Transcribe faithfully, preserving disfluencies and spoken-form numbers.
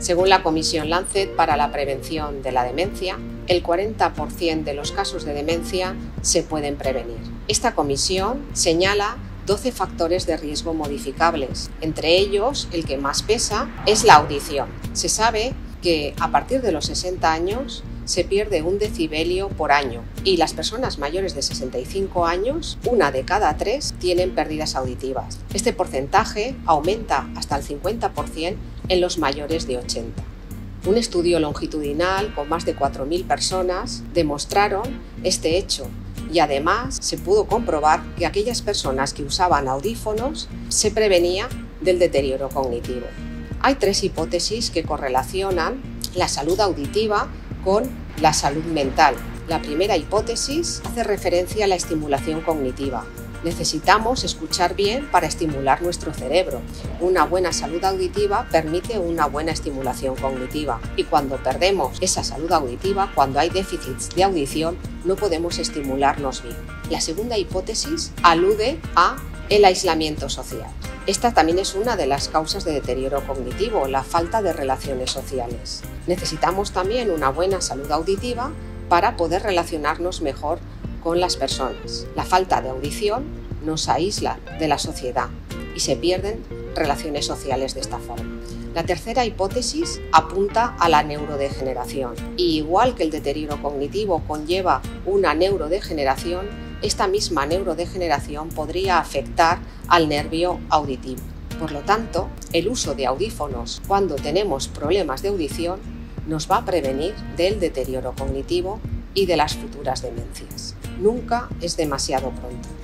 Según la Comisión Lancet para la Prevención de la Demencia, el cuarenta por ciento de los casos de demencia se pueden prevenir. Esta comisión señala doce factores de riesgo modificables. Entre ellos, el que más pesa es la audición. Se sabe que a partir de los sesenta años se pierde un decibelio por año y las personas mayores de sesenta y cinco años, una de cada tres, tienen pérdidas auditivas. Este porcentaje aumenta hasta el cincuenta por ciento en los mayores de ochenta. Un estudio longitudinal con más de cuatro mil personas demostraron este hecho y además se pudo comprobar que aquellas personas que usaban audífonos se prevenía del deterioro cognitivo. Hay tres hipótesis que correlacionan la salud auditiva con la salud mental. La primera hipótesis hace referencia a la estimulación cognitiva. Necesitamos escuchar bien para estimular nuestro cerebro. Una buena salud auditiva permite una buena estimulación cognitiva y cuando perdemos esa salud auditiva, cuando hay déficits de audición, no podemos estimularnos bien. La segunda hipótesis alude a el aislamiento social. Esta también es una de las causas de deterioro cognitivo, la falta de relaciones sociales. Necesitamos también una buena salud auditiva para poder relacionarnos mejor con las personas. La falta de audición nos aísla de la sociedad y se pierden relaciones sociales de esta forma. La tercera hipótesis apunta a la neurodegeneración. Y igual que el deterioro cognitivo conlleva una neurodegeneración, esta misma neurodegeneración podría afectar al nervio auditivo. Por lo tanto, el uso de audífonos cuando tenemos problemas de audición nos va a prevenir del deterioro cognitivo y de las futuras demencias. Nunca es demasiado pronto.